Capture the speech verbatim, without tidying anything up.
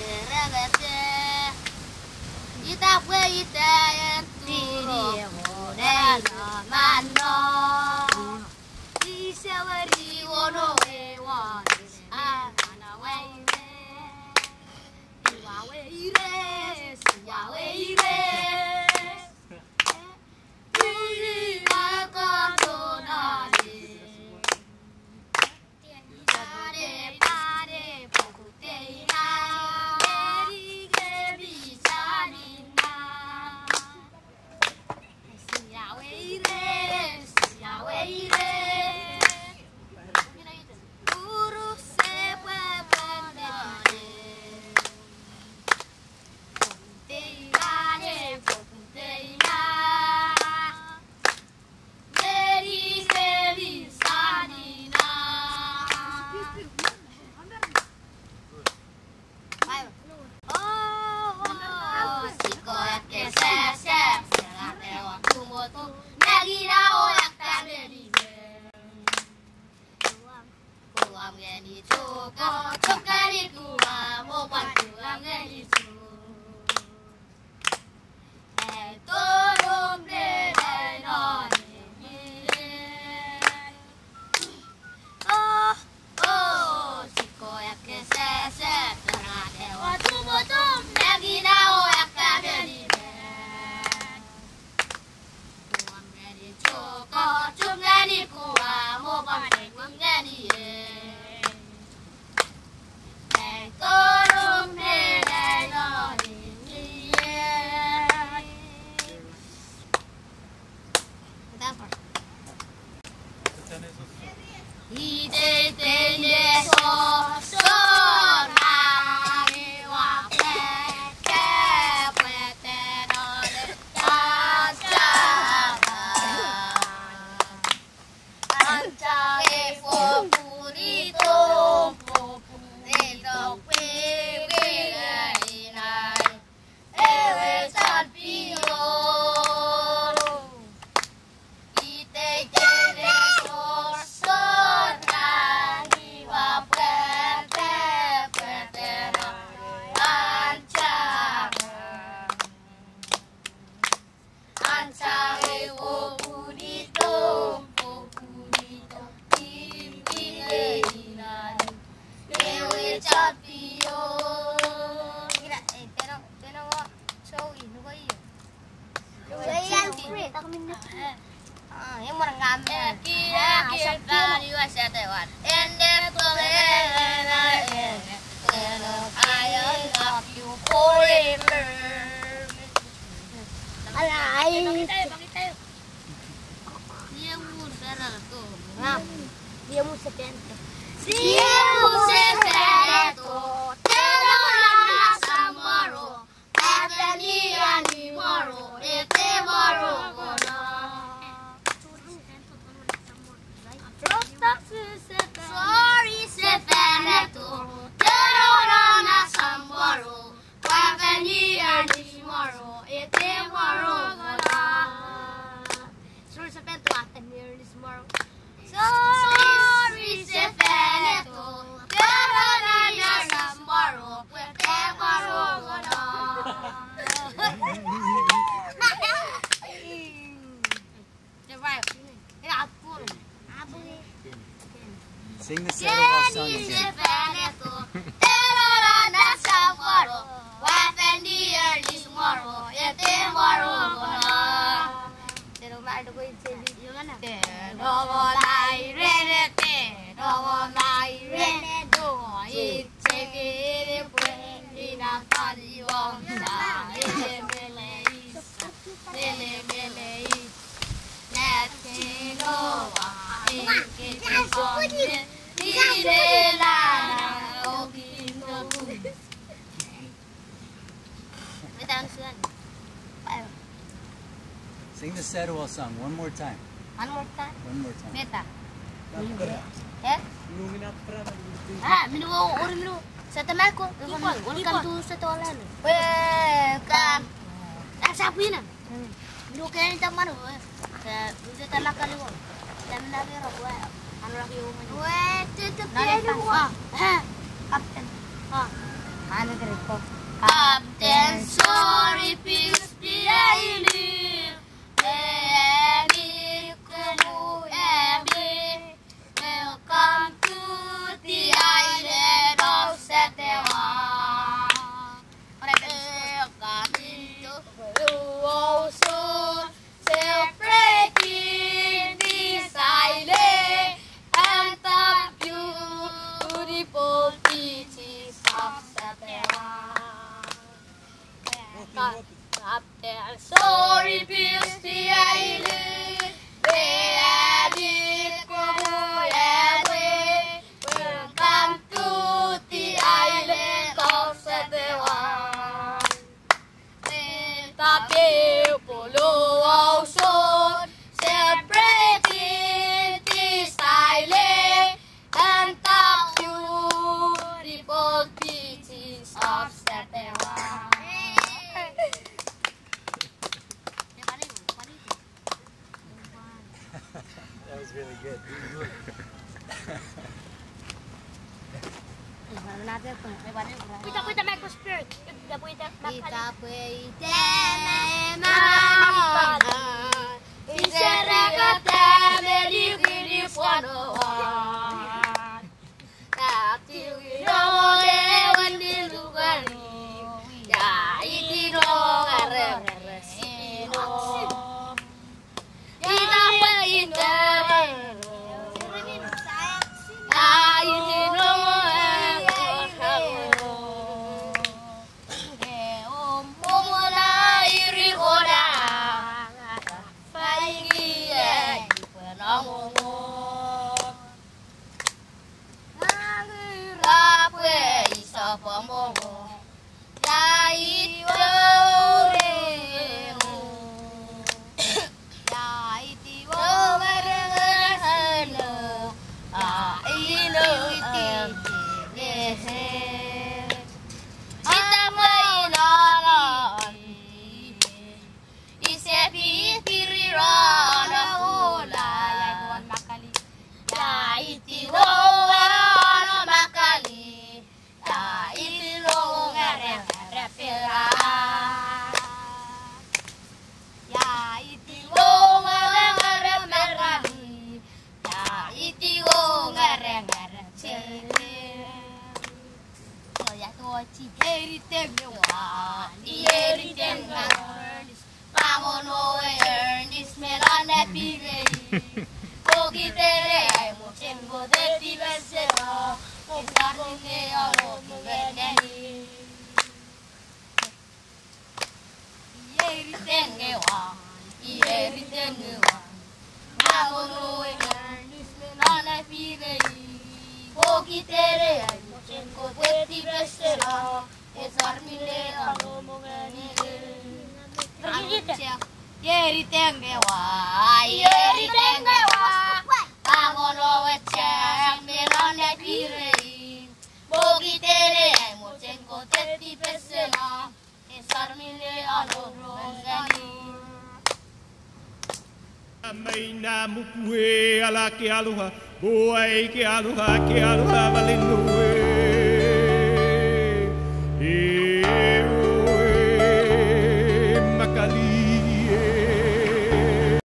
Sing the Satawal song again. Sing the Satawal song one more time. One more time. One more time. Beta. Eh? Ah, minu orang minu. Satamaku. Welcome to Satawal. Welcome. Ah, siapa ini? Minu kaya ni taman. Saya udah tanah kali wong. Saya menarik rokok. Anu lagi umum. Weh, tutup dia dulu. Ah, kapten. Ah, Ano ka rin po? Captain, sorry, peace be ailir. Emi, Kumu, Emi. Welcome to the island of Satawal. Welcome to the ocean, celebrating this island and the beautiful beaches of Satawal. Captain, sorry, peace be ailir. Welcome to the island of Satawal. The beautiful ocean, celebrating this island and the beautiful beaches of Satawal. That was really good. Kita puita make spirit. Kita puita Kita puita Iseragata medigiri ponoan. Tapi wirole wandilugani. Ya itino garesino. Kita puita Yeri tengewa, yeri tengewa, pangono wecem melone pirei, bogi tere mochenko teti pesena, esarmile alorongani. Maina mukue ala ke aloha, boai ke aloha ke aloha valinue.